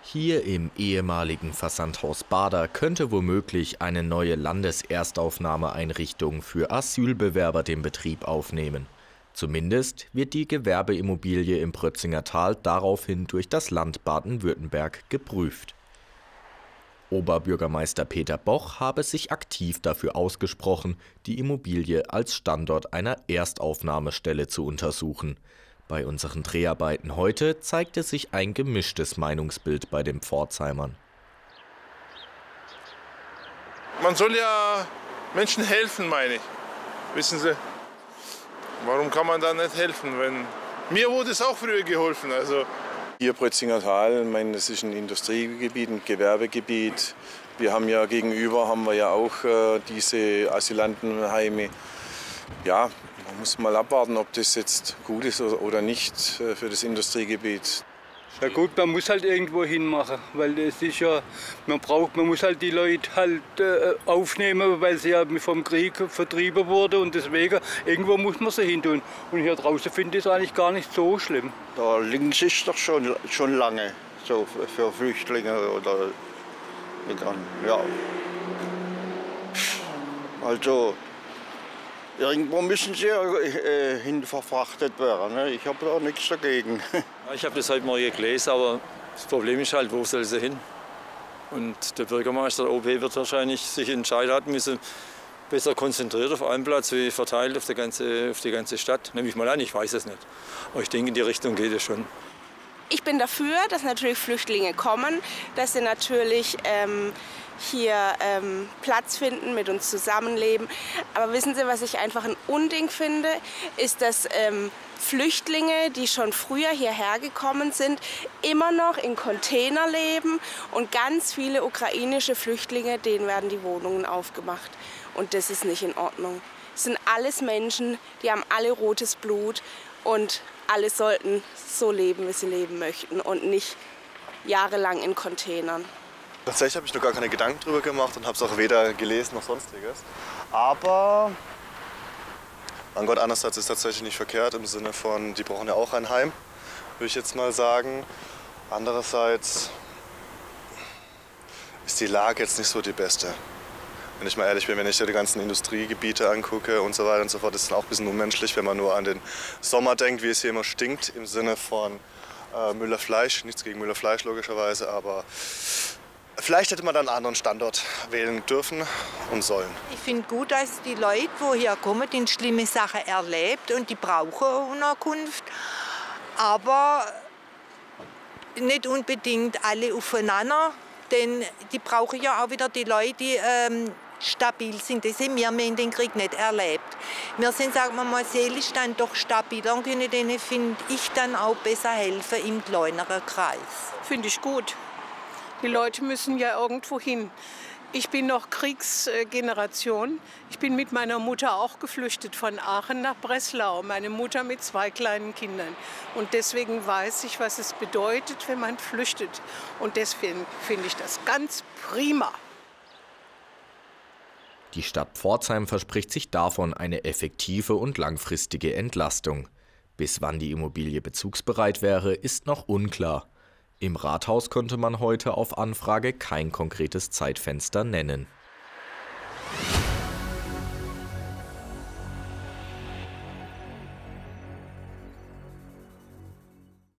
Hier im ehemaligen Versandhaus Bader könnte womöglich eine neue Landeserstaufnahmeeinrichtung für Asylbewerber den Betrieb aufnehmen. Zumindest wird die Gewerbeimmobilie im Prötzinger Tal daraufhin durch das Land Baden-Württemberg geprüft. Oberbürgermeister Peter Boch habe sich aktiv dafür ausgesprochen, die Immobilie als Standort einer Erstaufnahmestelle zu untersuchen. Bei unseren Dreharbeiten heute zeigte sich ein gemischtes Meinungsbild bei den Pforzheimern. Man soll ja Menschen helfen, meine ich. Wissen Sie, warum kann man da nicht helfen? Mir wurde es auch früher geholfen. Also hier Prötzinger Tal, ich meine, das ist ein Industriegebiet, ein Gewerbegebiet. Wir haben ja gegenüber auch diese Asylantenheime. Ja, man muss mal abwarten, ob das jetzt gut ist oder nicht für das Industriegebiet. Ja gut, man muss halt irgendwo hinmachen, weil es ist ja, man muss halt die Leute halt aufnehmen, weil sie ja vom Krieg vertrieben wurden und deswegen irgendwo muss man sie hin tun. Und hier draußen finde ich es eigentlich gar nicht so schlimm. Da links ist doch schon lange so für Flüchtlinge oder ja. Also irgendwo müssen sie hin verfrachtet werden. Ne? Ich habe da nichts dagegen. Ich habe das heute mal gelesen, aber das Problem ist halt, wo soll sie hin? Und der Bürgermeister der OB wird wahrscheinlich sich entscheiden hat müssen, besser konzentriert auf einen Platz wie verteilt auf die ganze Stadt. Nehme ich mal an, ich weiß es nicht. Aber ich denke, in die Richtung geht es schon. Ich bin dafür, dass natürlich Flüchtlinge kommen, dass sie natürlich hier Platz finden, mit uns zusammenleben. Aber wissen Sie, was ich einfach ein Unding finde, ist, dass Flüchtlinge, die schon früher hierher gekommen sind, immer noch in Container leben und ganz viele ukrainische Flüchtlinge, denen werden die Wohnungen aufgemacht. Und das ist nicht in Ordnung. Es sind alles Menschen, die haben alle rotes Blut und alle sollten so leben, wie sie leben möchten und nicht jahrelang in Containern. Tatsächlich habe ich noch gar keine Gedanken drüber gemacht und habe es auch weder gelesen noch sonstiges. Aber mein Gott, einerseits ist es tatsächlich nicht verkehrt im Sinne von, die brauchen ja auch ein Heim, würde ich jetzt mal sagen. Andererseits ist die Lage jetzt nicht so die beste. Wenn ich mal ehrlich bin, wenn ich dir die ganzen Industriegebiete angucke und so weiter und so fort, ist es auch ein bisschen unmenschlich, wenn man nur an den Sommer denkt, wie es hier immer stinkt, im Sinne von Müller Fleisch. Nichts gegen Müller Fleisch logischerweise, aber vielleicht hätte man dann einen anderen Standort wählen dürfen und sollen. Ich finde gut, dass die Leute, die hier kommen, die schlimme Sachen erlebt und die brauchen Unterkunft. Aber nicht unbedingt alle aufeinander, denn die brauchen ja auch wieder die Leute, die stabil sind. Das haben wir in den Krieg nicht erlebt. Wir sind, sagen wir mal, seelisch dann doch stabiler und können denen, finde ich, dann auch besser helfen im kleineren Kreis. Finde ich gut. Die Leute müssen ja irgendwo hin. Ich bin noch Kriegsgeneration. Ich bin mit meiner Mutter auch geflüchtet von Aachen nach Breslau. Meine Mutter mit 2 kleinen Kindern. Und deswegen weiß ich, was es bedeutet, wenn man flüchtet. Und deswegen finde ich das ganz prima. Die Stadt Pforzheim verspricht sich davon eine effektive und langfristige Entlastung. Bis wann die Immobilie bezugsbereit wäre, ist noch unklar. Im Rathaus konnte man heute auf Anfrage kein konkretes Zeitfenster nennen.